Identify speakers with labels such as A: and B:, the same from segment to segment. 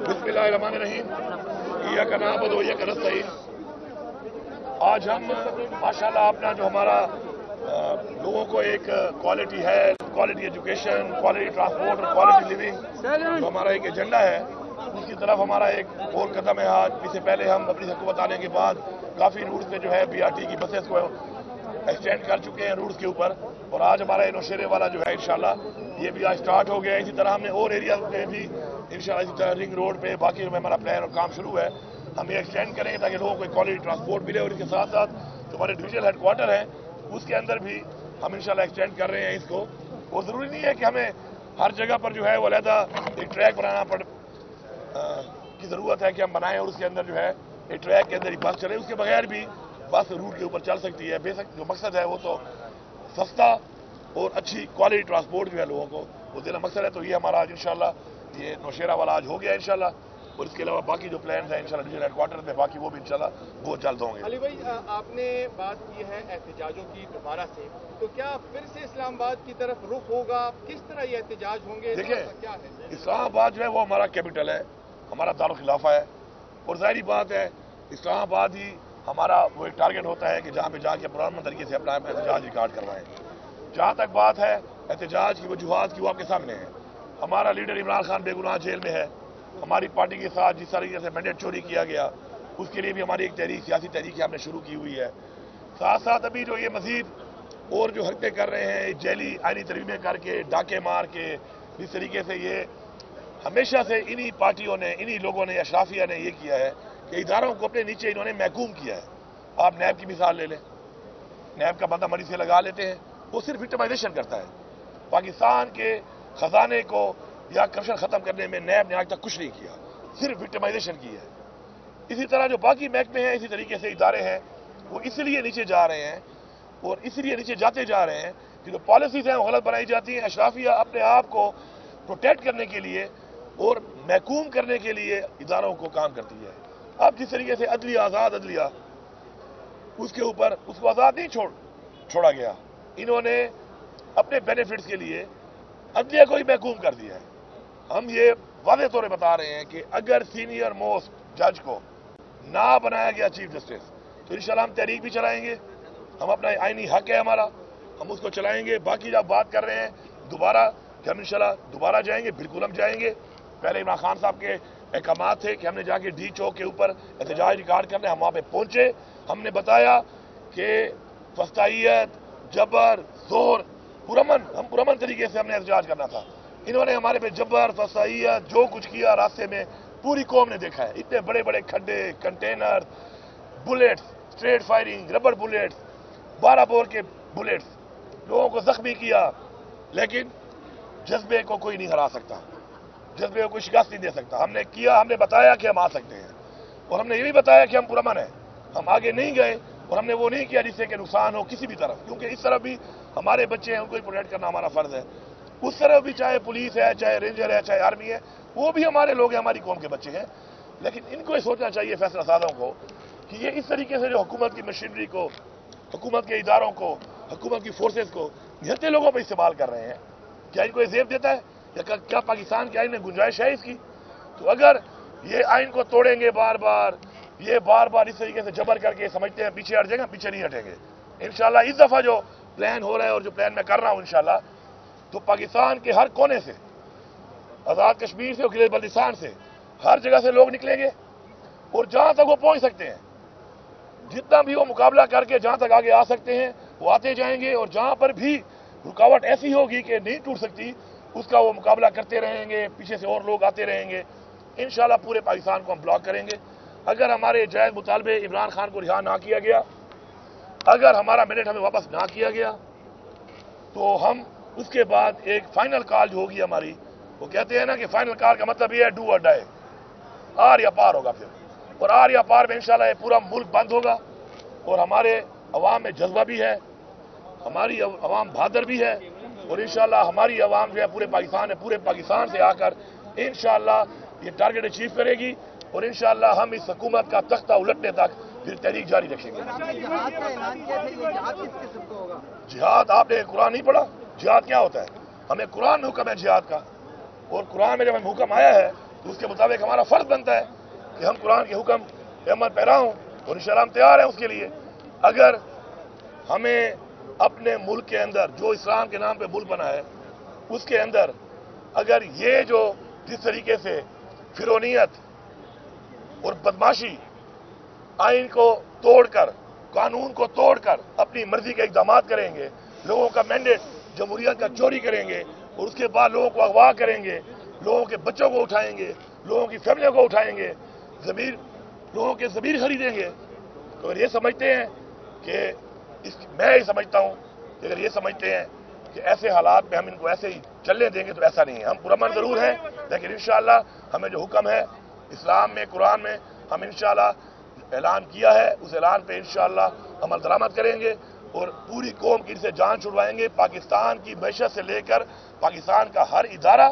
A: बिस्मिल्लाहिर्रहमानिर्रहीम। इय्याका नअबुदु व इय्याका नस्तईन। आज हम माशाल्लाह अपना जो हमारा लोगों को एक quality health, quality education, quality transport और क्वालिटी लिविंग जो हमारा एक एजेंडा है, उसकी तरफ हमारा एक और कदम है। आज इससे पहले हम अपनी हुकूमत आने के बाद काफ़ी रूट्स पे जो है BRT की बसेस को एक्सटेंड कर चुके हैं रूट्स के ऊपर, और आज हमारा ये नौशेरे वाला जो है इंशाल्लाह ये भी आज स्टार्ट हो गया है। इसी तरह हमने और एरिया में भी इंशाल्लाह इसी तरह रिंग रोड पे बाकी में हमारा प्लान और काम शुरू है। हम ये एक्सटेंड करेंगे ताकि लोगों को क्वालिटी ट्रांसपोर्ट मिले, और इसके साथ साथ जो हमारे डिविजनल हेडक्वार्टर है उसके अंदर भी हम इंशाल्लाह एक्सटेंड कर रहे हैं इसको। और ज़रूरी नहीं है कि हमें हर जगह पर जो है वो अलहदा एक ट्रैक बनाना की ज़रूरत है कि हम बनाएं और उसके अंदर जो है एक ट्रैक के अंदर ही बस चले, उसके बगैर भी बस रूट के ऊपर चल सकती है। बेसिक जो मकसद है वो तो सस्ता और अच्छी क्वालिटी ट्रांसपोर्ट जो है लोगों को वो देना मकसद है। तो ये हमारा आज इंशाल्लाह ये नौशेरा वाला आज हो गया इंशाल्लाह, और इसके अलावा बाकी जो प्लान है इंशाल्लाह डिविजनल हेडक्वार्टर में बाकी वो भी इंशाल्लाह बहुत जल्द होंगे।
B: अली भाई, आपने बात की है एहतजाजों की दोबारा से, तो क्या फिर से इस्लामाबाद की तरफ रुख होगा? किस तरह ये एहतजाज होंगे?
A: देखिए,
B: क्या है
A: इस्लामाबाद जो है वो हमारा कैपिटल है, हमारा दारुल खिलाफा है, और जाहिर बात है इस्लामाबाद ही हमारा वो एक टारगेट होता है कि जहाँ पे जाके पुराने तरीके से अपना एहतजाज रिकॉर्ड करवाएं। जहाँ तक बात है एहतजाज की वजूहात की वो आपके सामने है। हमारा लीडर इमरान खान बेगुनाह जेल में है। हमारी पार्टी के साथ जिस तरीके से मैंडेट चोरी किया गया उसके लिए भी हमारी एक तहरीक, सियासी तहरीक हमने शुरू की हुई है। साथ साथ अभी जो ये मजीद और जो हरकतें कर रहे हैं, जेली आईनी तरमीमें करके, डाके मार के, इस तरीके से ये हमेशा से इन्हीं पार्टियों ने, इन्हीं लोगों ने, अशराफिया ने ये किया है कि इदारों को अपने नीचे इन्होंने महकूम किया है। आप नैब की मिसाल ले लें, नैब का बंदा मरी से लगा लेते हैं, वो सिर्फ विक्टिमाइजेशन करता है। पाकिस्तान के खजाने को या करप्शन खत्म करने में नैब ने आज तक कुछ नहीं किया, सिर्फ विक्टिमाइजेशन की है। इसी तरह जो बाकी महकमे हैं, इसी तरीके से इदारे हैं, वो इसलिए नीचे जा रहे हैं और इसलिए नीचे जाते जा रहे हैं कि जो पॉलिसीज हैं वो गलत बनाई जाती हैं। अशराफिया अपने आप को प्रोटेक्ट करने के लिए और महकूम करने के लिए इदारों को काम करती है। अब जिस तरीके से अदलिया, आज़ाद अदलिया, उसके ऊपर उसको आज़ाद नहीं छोड़ा गया, इन्होंने अपने बेनिफिट्स के लिए अदलिया को ही महकूम कर दिया है। हम ये वादे तौर पर बता रहे हैं कि अगर सीनियर मोस्ट जज को ना बनाया गया चीफ जस्टिस तो इंशाल्लाह हम तहरीक भी चलाएंगे। हम अपना आईनी हक है हमारा, हम उसको चलाएंगे। बाकी जब बात कर रहे हैं दोबारा कि हम इंशाल्लाह दोबारा जाएंगे, बिल्कुल हम जाएंगे। पहले इमरान खान साहब के अहकाम थे कि हमने जाके डी चौक के ऊपर एहतजाज रिकॉर्ड करने, हम वहाँ पे पहुंचे। हमने बताया कि फस्तायत, जबर, जोर, हम पुरमन तरीके से हमने एहतजाज करना था। इन्होंने हमारे पे जबर, फस्तायत, जो कुछ किया रास्ते में पूरी कौम ने देखा है। इतने बड़े बड़े खड्डे, container, bullets, straight firing, rubber bullets, 12 bore के बुलेट्स, लोगों को जख्मी किया। लेकिन जज्बे को कोई नहीं हरा सकता, जज्बे को कोई शिकस्त नहीं दे सकता। हमने किया, हमने बताया कि हम आ सकते हैं, और हमने ये भी बताया कि हम पुरअमन हैं। हम आगे नहीं गए और हमने वो नहीं किया जिससे कि नुकसान हो किसी भी तरफ, क्योंकि इस तरफ भी हमारे बच्चे हैं, उनको ही प्रोटेक्ट करना हमारा फर्ज है। उस तरफ भी चाहे पुलिस है, चाहे रेंजर है, चाहे आर्मी है, वो भी हमारे लोग हैं, हमारी कौम के बच्चे हैं। लेकिन इनको ये सोचना चाहिए फैसला सादों को कि ये इस तरीके से जो हुकूमत की मशीनरी को, हुकूमत के इदारों को, हुकूमत की फोर्सेस को निहत्ते लोगों पर इस्तेमाल कर रहे हैं, क्या इनको ये जेब देता है? या क्या पाकिस्तान के आइन में गुंजाइश है इसकी? तो अगर ये आइन को तोड़ेंगे बार बार इस तरीके से जबर करके समझते हैं पीछे हट जाएंगे, पीछे नहीं हटेंगे इंशाल्लाह। इस दफा जो प्लान हो रहा है और जो प्लान मैं कर रहा हूं इंशाल्लाह, तो पाकिस्तान के हर कोने से, आजाद कश्मीर से और गिलगित बल्तिस्तान से, हर जगह से लोग निकलेंगे, और जहां तक वो पहुंच सकते हैं, जितना भी वो मुकाबला करके जहां तक आगे आ सकते हैं वो आते जाएंगे, और जहां पर भी रुकावट ऐसी होगी कि नहीं टूट सकती उसका वो मुकाबला करते रहेंगे, पीछे से और लोग आते रहेंगे। इंशाल्लाह पूरे पाकिस्तान को हम ब्लॉक करेंगे। अगर हमारे जायज मुतालबे इमरान खान को रिहा ना किया गया, अगर हमारा मैंडेट हमें वापस ना किया गया, तो हम उसके बाद एक फाइनल कॉल जो होगी हमारी, वो कहते हैं ना कि फाइनल कॉल का मतलब ये है डू और डाई, आर या पार होगा फिर। और आर या पार में इंशाल्लाह ये पूरा मुल्क बंद होगा, और हमारे अवाम में जज्बा भी है, हमारी अवाम बहादुर भी है, और इंशाल्लाह हमारी अवाम जो है पूरे पाकिस्तान से आकर इंशाल्लाह ये टारगेट अचीव करेगी, और इंशाल्लाह हम इस हुकूमत का तख्ता उलटने तक फिर तहरीक जारी रखेंगे। जिहाद आपने कुरान नहीं पढ़ा? जिहाद क्या होता है? हमें कुरान में हुक्म है जिहाद का, और कुरान में जब हमें हुक्म आया है تو اس کے مطابق ہمارا فرض بنتا ہے کہ ہم قرآن کے حکم پہ عمل پیرا ہوں، اور انشاءاللہ ہم تیار ہیں اس کے لیے۔ اگر ہمیں اپنے ملک کے اندر جو اسلام کے نام پہ ملک بنا ہے اس کے اندر اگر یہ جو جس طریقے سے فرونیت اور بدماشی، آئین کو توڑ کر، قانون کو توڑ کر اپنی مرضی کے اقدامات کریں گے، لوگوں کا مینڈیٹ جمہوریت کا چوری کریں گے، اور اس کے بعد لوگوں کو اغوا کریں گے، لوگوں کے بچوں کو اٹھائیں گے، لوگوں کی فیملیوں کو اٹھائیں گے، لوگوں کے ضمیر خریدیں گے، تو اگر یہ سمجھتے ہیں کہ میں یہ سمجھتا ہوں کہ اگر یہ سمجھتے ہیں کہ ایسے حالات میں ہم ان کو ایسے ہی چلنے دیں گے تو ایسا نہیں ہے۔ ہم پرامن ضرور ہیں، لیکن انشاءاللہ ہمیں جو حکم ہے اسلام میں، قرآن میں، ہم انشاءاللہ اعلان کیا ہے، اس اعلان پہ انشاءاللہ عمل درآمد کریں گے، اور پوری قوم کی سے جان چھڑوائیں گے۔ پاکستان کی معیشت سے لے کر پاکستان کا ہر ادارہ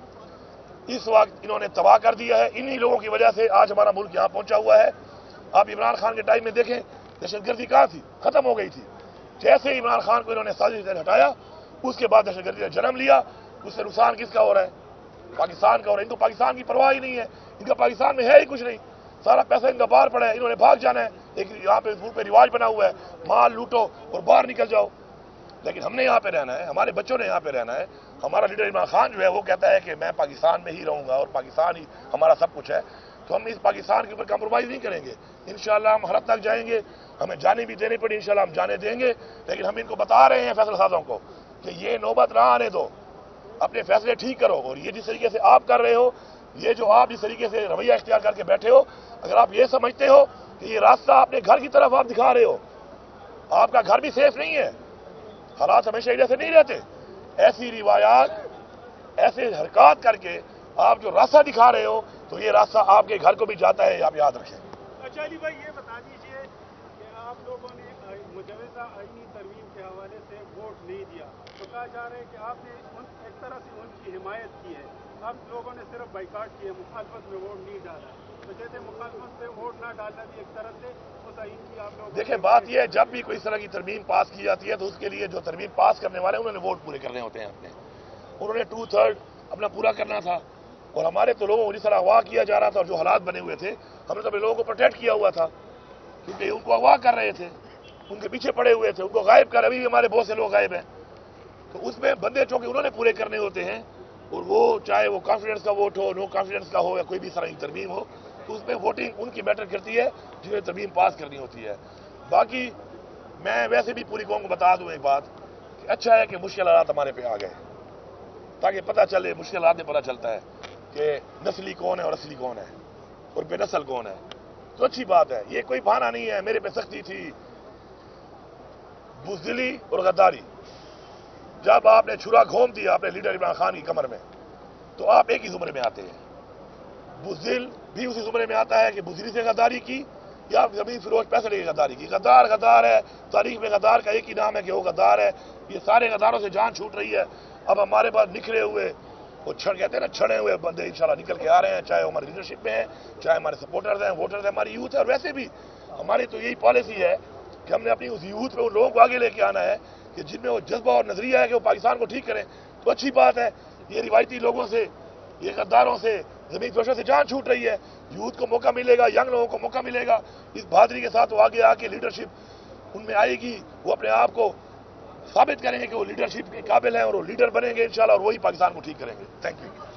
A: اس وقت انہوں نے تباہ کر دیا ہے۔ انہی لوگوں کی وجہ سے آج ہمارا ملک یہاں پہنچا ہوا ہے۔ آپ عمران خان کے ٹائم میں دیکھیں دہشت گردی کہاں تھی، ختم ہو گئی تھی۔ جیسے عمران خان کو انہوں نے سازش سے ہٹایا، اس کے بعد دہشت گردی نے جنم لیا۔ اس سے نقصان کس کا ہو رہا ہے؟ پاکستان کا ہو رہا ہے۔ ان کو پاکستان کی پرواہ ہی نہیں ہے، ان کا پاکستان میں ہے ہی کچھ نہیں، سارا پیسہ ان کا باہر پڑا ہے، انہوں نے بھاگ جانا ہے۔ ایک یہاں پہ ملک پہ رواج بنا ہوا ہے، مال لوٹو اور باہر نکل جاؤ، لیکن ہم نے یہاں پہ رہنا ہے، ہمارے بچوں نے یہاں پہ رہنا ہے۔ ہمارا لیڈر عمران خان جو ہے وہ کہتا ہے کہ میں پاکستان میں ہی رہوں گا اور پاکستان ہی ہمارا سب کچھ ہے، تو ہم اس پاکستان کے اوپر کمپرومائز نہیں کریں گے۔ انشاءاللہ ہم ہر حد تک جائیں گے، ہمیں جانے بھی دینی پڑی انشاءاللہ ہم جانے دیں گے، لیکن ہم ان کو بتا رہے ہیں فیصلہ سازوں کو کہ یہ نوبت نہ آنے دو، اپنے فیصلے ٹھیک کرو، اور یہ جس طریقے سے آپ کر رہے ہو، یہ جو آپ جس طریقے سے رویہ اختیار کر کے بیٹھے ہو، اگر آپ یہ سمجھتے ہو کہ یہ راستہ اپنے گھر کی طرف آپ دکھا رہے ہو، آپ کا گھر بھی سیف نہیں ہے، حالات ہمیشہ ایسے نہیں رہتے۔ ایسی روایات، ایسے حرکات کر کے آپ جو راستہ دکھا رہے ہو تو یہ راستہ آپ کے گھر کو بھی جاتا ہے، آپ یاد رکھیں۔
C: اچھا علی بھائی، یہ بتا دیجئے کہ آپ لوگوں نے مجوزہ آئینی ترمیم کے حوالے سے ووٹ نہیں دیا، تو کہا جا رہا ہے کہ آپ نے ایک طرح سے ان کی حمایت کی ہے، آپ لوگوں نے صرف بائیکاٹ کیا، مخالفت میں ووٹ نہیں ڈالا، تو کہتے ہیں مخالفت میں ووٹ نہ ڈالنا بھی ایک طرح سے اس آئین کی آپ لوگوں
A: دیکھیں بات یہ ہے، جب بھی کوئی اس طرح کی ترمیم پاس کی جاتی ہے تو اس کے لیے جو ترمیم پاس کرنے والے ہیں انہوں نے ووٹ پورے کرنے ہوتے ہیں اپنے، انہوں نے 2/3 اپنا پورا کرنا تھا، اور ہمارے تو لوگوں کو جس طرح اغوا کیا جا رہا تھا اور جو حالات بنے ہوئے تھے، ہم نے تو اپنے لوگوں کو پروٹیکٹ کیا ہوا تھا، کیونکہ ان کو اغوا کر رہے تھے، ان کے پیچھے پڑے ہوئے تھے، ان کو غائب کر، ابھی بھی ہمارے بہت سے لوگ غائب ہیں، تو اس میں بندے چونکہ انہوں نے پورے کرنے ہوتے ہیں، اور وہ چاہے وہ کانفیڈنس کا ووٹ ہو، نو کانفیڈنس کا ہو، یا کوئی بھی اس طرح کی ترمیم ہو، تو اس میں ووٹنگ ان کی میٹر کرتی ہے جنہیں ترمیم پاس کرنی ہوتی ہے۔ باقی میں ویسے بھی پوری قوم کو بتا دوں ایک بات کہ اچھا ہے کہ مشکل حالات ہمارے پہ آ گئے، تاکہ پتہ چلے، مشکل حالات میں پتہ چلتا ہے کہ نسلی کون ہے اور اصلی کون ہے اور بے نسل کون ہے، تو اچھی بات ہے، یہ کوئی بہانہ نہیں ہے۔ میرے پہ سختی تھی، بزدلی اور غداری، جب آپ نے چھرا گھوم دیا اپنے لیڈر عمران خان کی کمر میں تو آپ ایک ہی زمرے میں آتے ہیں۔ بزدل بھی اسی زمرے میں آتا ہے کہ بزدلی سے غداری کی یا زمین فروش پیسے لے کے غداری کی۔ غدار غدار ہے، تاریخ میں غدار کا ایک ہی نام ہے کہ وہ غدار ہے۔ یہ سارے غداروں سے جان چھوٹ رہی ہے۔ اب ہمارے پاس نکھرے ہوئے، وہ کہتے ہیں نا چھڑے ہوئے بندے انشاءاللہ نکل کے آ رہے ہیں، چاہے ہماری لیڈرشپ میں ہیں، چاہے ہمارے سپورٹرز ہیں، ووٹرز ہیں، ہماری یوتھ ہے، اور ویسے بھی ہماری تو یہی پالیسی ہے کہ ہم نے اپنی اس یوتھ میں ان لوگوں کو آگے لے کے آنا ہے کہ جن میں وہ جذبہ اور نظریہ ہے کہ وہ پاکستان کو ٹھیک کریں، تو اچھی بات ہے۔ یہ روایتی لوگوں سے، یہ غداروں سے، زمین فروشوں سے جان چھوٹ رہی ہے، یوتھ کو موقع ملے گا، ینگ لوگوں کو موقع ملے گا، اس بہادری کے ساتھ وہ آگے آ کے لیڈرشپ ان میں آئے گی، وہ اپنے آپ کو ثابت کریں گے کہ وہ لیڈرشپ کے قابل ہیں اور وہ لیڈر بنیں گے انشاءاللہ، اور وہی پاکستان کو ٹھیک کریں گے۔ Thank you.